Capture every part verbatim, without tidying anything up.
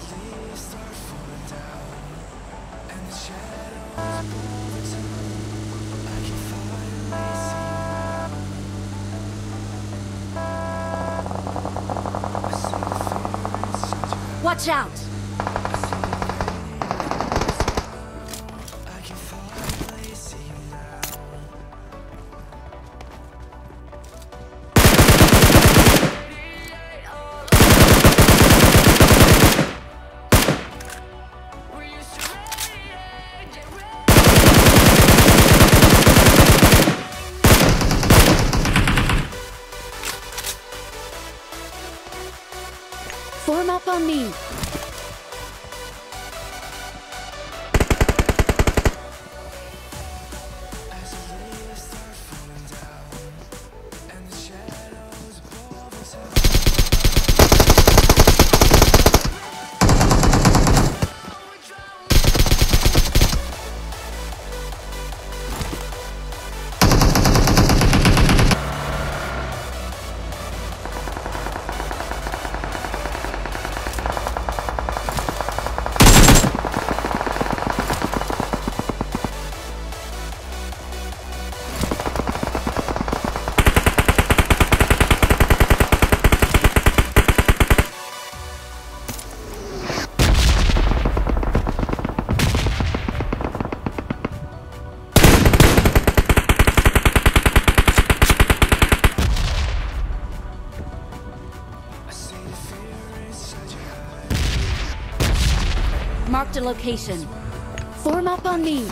Watch out! Form up on me. Marked a location. Form up on me.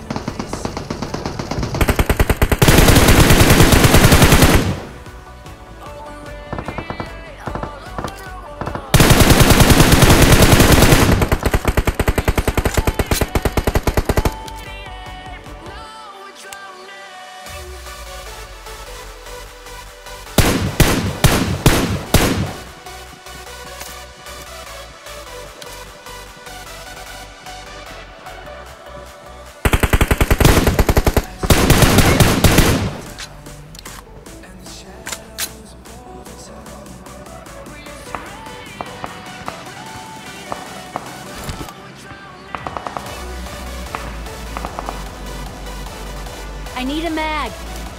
I need a mag.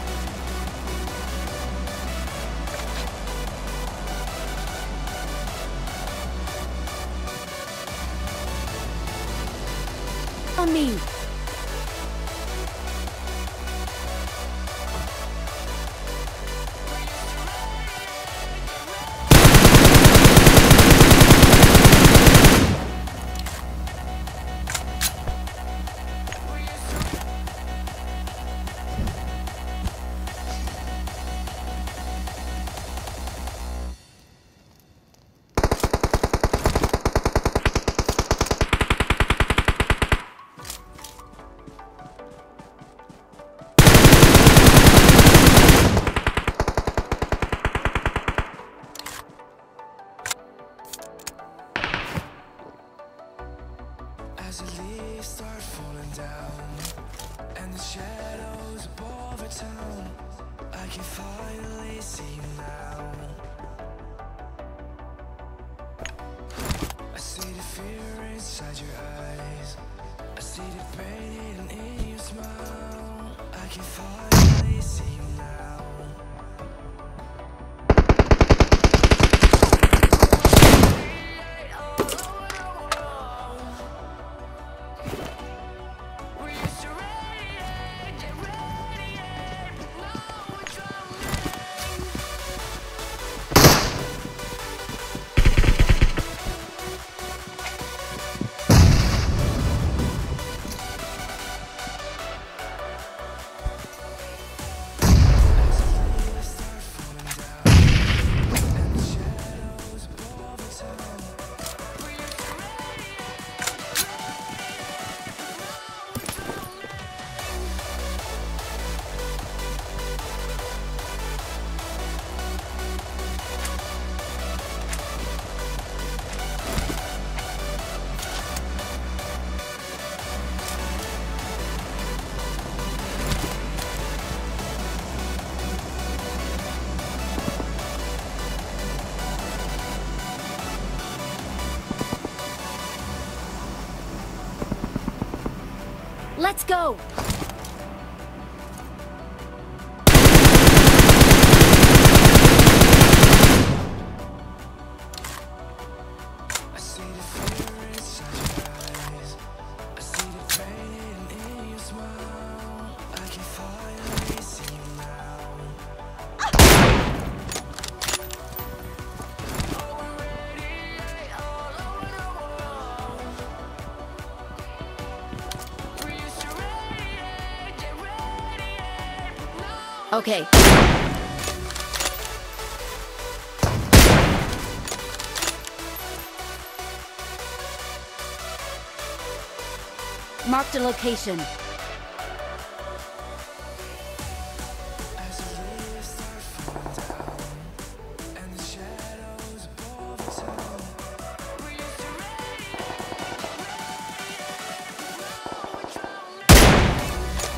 On me. As the leaves start falling down and the shadows above the town, I can finally see you now. I see the fear inside your eyes, I see the pain hidden in your smile. I can finally see you now. Let's go! I see the fear inside your eyes. I see the pain in your smile. I can finally see you now. Oh, we're ready, all over the world. We used to radiate, get radiate. No. Okay. Marked a location. As the leaves start falling down and the shadows above the town, we used to radiate, now we're drowning.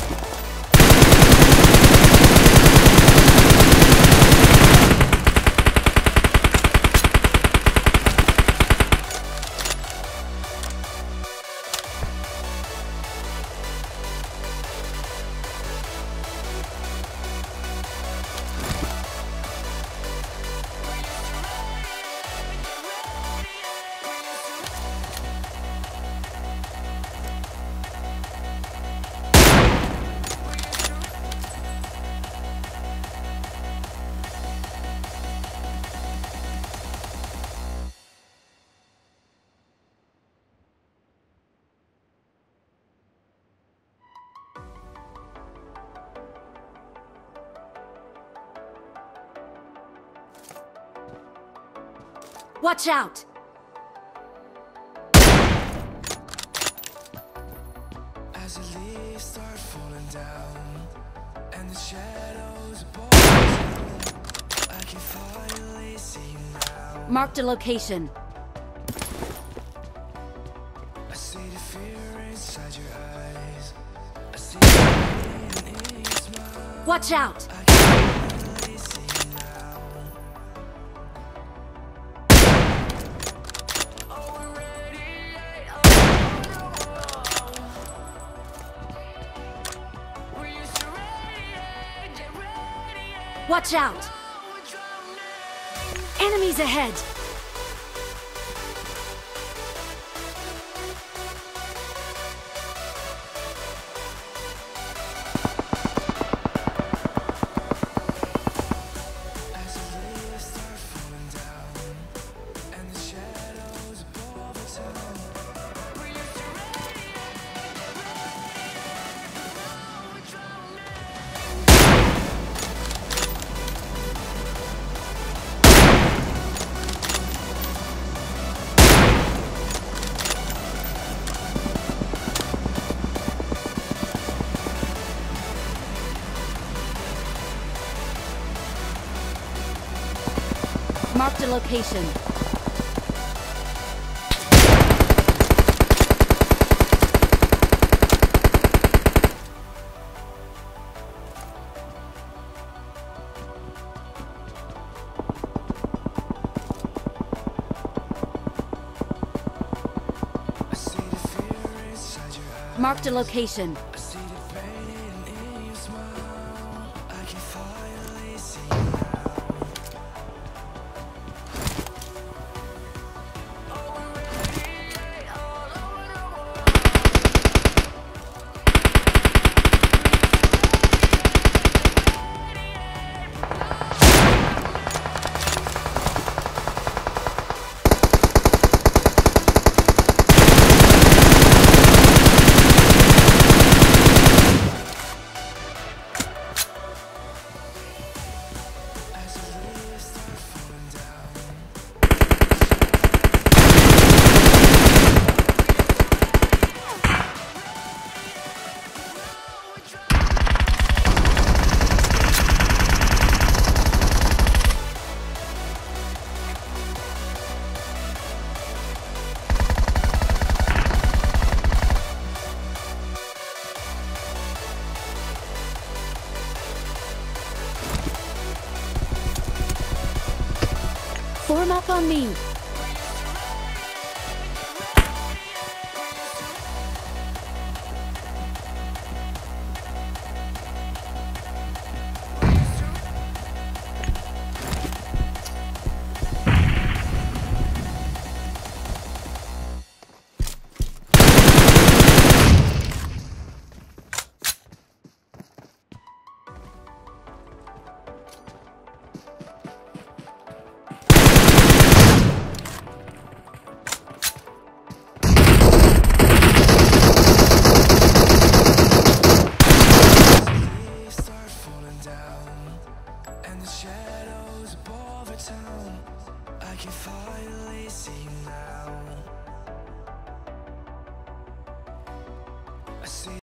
Watch out! As the leaves start falling down and the shadows above the town, I can finally see you now. Marked a location. I see the fear inside your eyes. I see the pain in your smile. Watch out! I can finally see you now. Oh, we're ready, all over the world. We used to radiate, get radiate. Watch out! Now we're drowning. Enemies ahead! As the leaves start falling down and the shadows above the town, we used to radiate, now we're drowning. Marked a location. I see the fear inside your eyes. Marked a location. I see the pain in your smile. I can finally see you now. Oh, we're ready, all over the world. As the leaves start falling down. Form up on me. I see